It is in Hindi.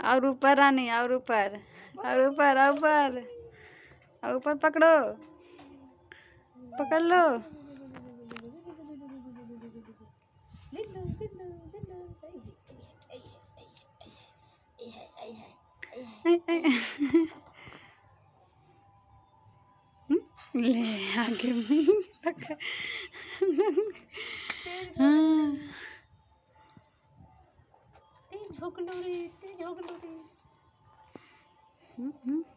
और ऊपर रानी, और ऊपर, और ऊपर, और ऊपर, और ऊपर पकड़ो, पकड़ लो। ले आगे पकड़। हाँ तेज झोंक लो रे, तेज झोंक लो रे।